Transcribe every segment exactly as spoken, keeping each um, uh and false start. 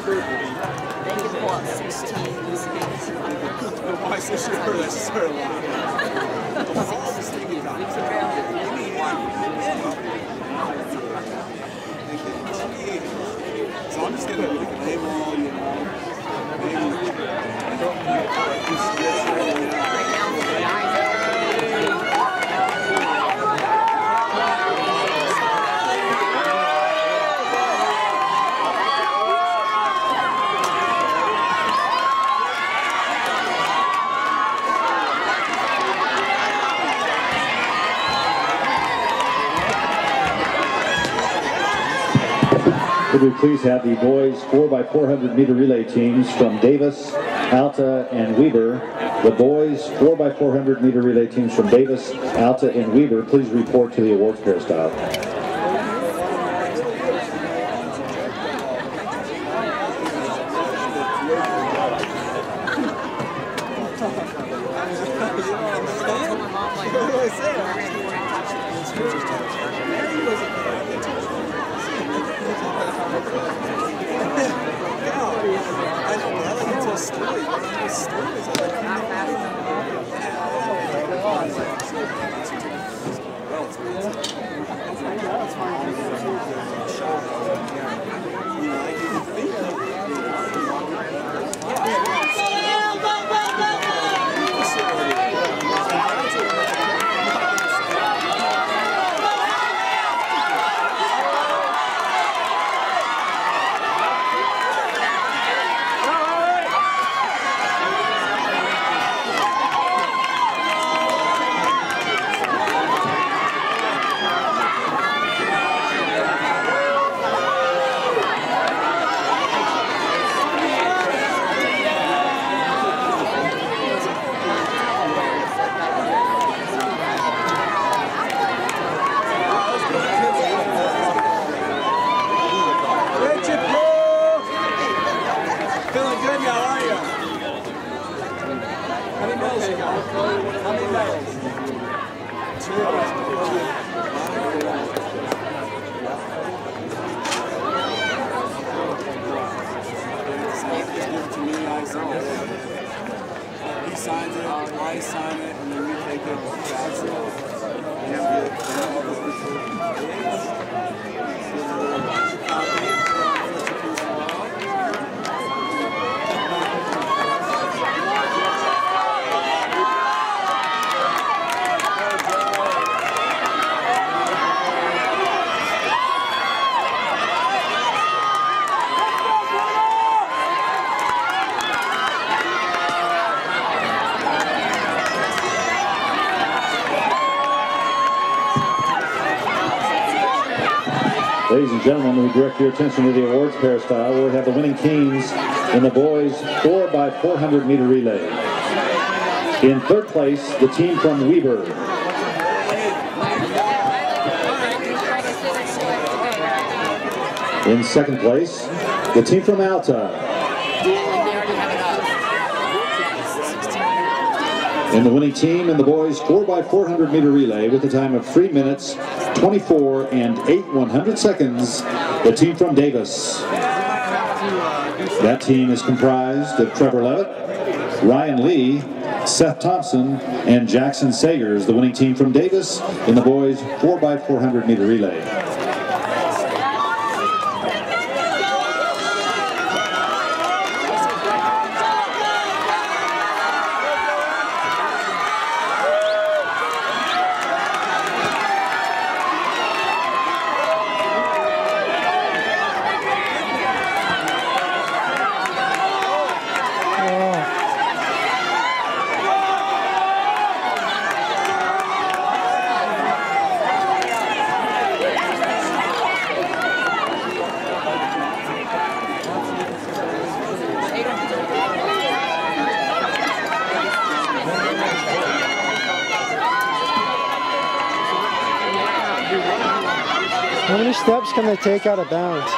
They can pull up sixteen. Why so sure that's sort of loud? So I'm just gonna name all, you know, Could we please have the boys four by four hundred meter relay teams from Davis, Alta, and Weber. The boys four by four hundred meter relay teams from Davis, Alta, and Weber, please report to the awards peristyle. Ladies and gentlemen, we direct your attention to the awards peristyle where we have the winning teams in the boys four by four hundred meter relay. In third place, the team from Weber. In second place, the team from Alta. And the winning team in the boys four by four hundred meter relay with a time of three minutes, twenty-four and eight one hundred seconds, the team from Davis. That team is comprised of Trevor Levitt, Ryan Lee, Seth Thompson, and Jackson Sagers, the winning team from Davis in the boys four by four hundred meter relay. How many steps can they take out of bounds?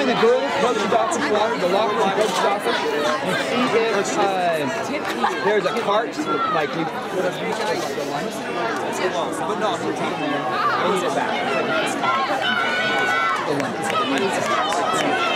in the girls' coach's office, the locker room coach's office, and see if uh, there's a cart, like you put up these guys. But no, I need it back. The one.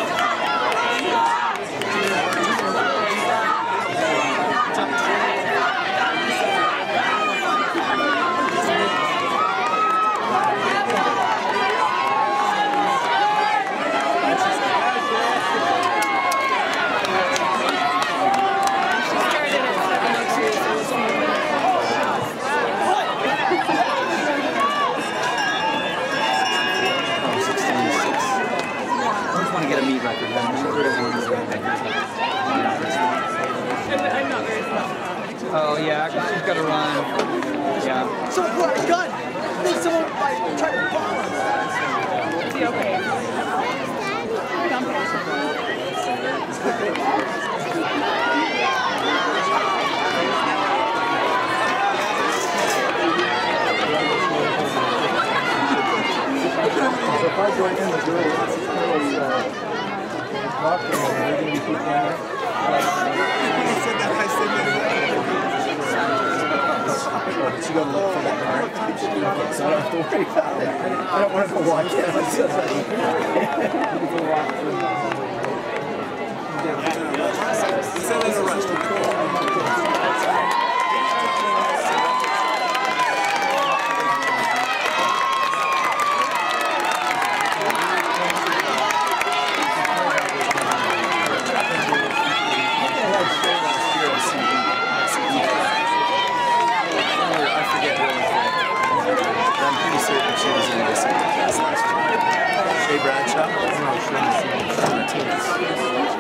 Oh yeah, because she's got to run. Yeah. Someone pull out a gun. Then someone like try to bomb us. Is he okay? So if I join in the girls' locker room, they're going to be put down. I said that. I said that. She got to look for that card. So I don't have to worry about it. I don't want to go watch it. Send us a rush. Shea Bradshaw? No, Shea Martinez.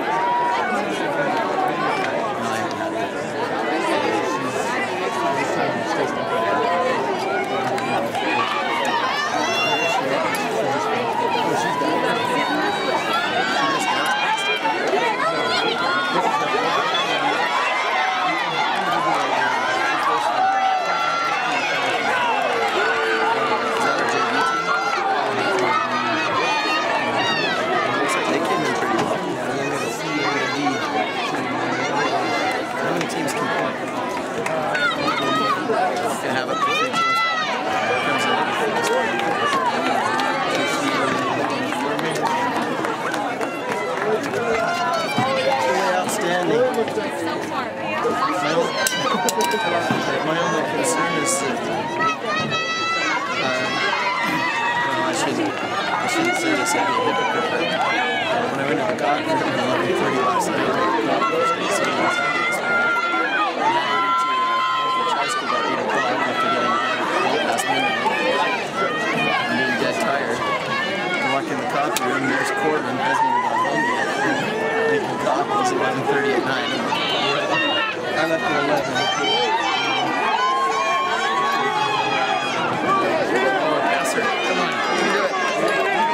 My only concern is that uh, well, I shouldn't, I shouldn't say this, I'd be a hypocrite, but when I went to the doctor at eleven thirty last night, I got the first day seeing what's happening. I had to high school about eight o'clock after getting a past midnight. I'm being dead tired. I walk in the coffee room, there's Corbin, hasn't even gone home yet, making coffee. It's eleven thirty at night. I left at eleven. Oh, passer, come on, you can do it. You can do it.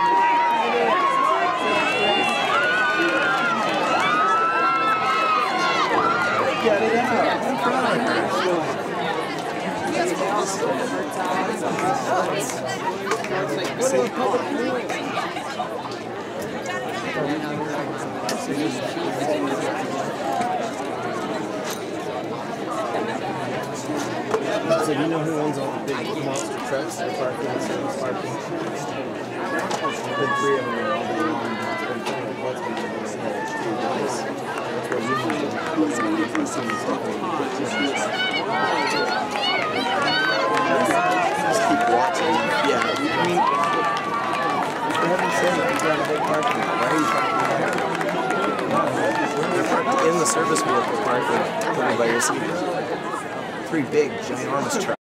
Get it out. I'm So you know who owns all the big monster trucks that are parked in the service parking? The big three of them are all the long ones. But kind of what's been doing is that two guys. That's where you need to see the stuff. Just keep watching. Yeah, I mean, they haven't said that he's got a big parking lot. Why are you parking there? They're parked in the service vehicle parking by your seat. Three big, ginormous trucks.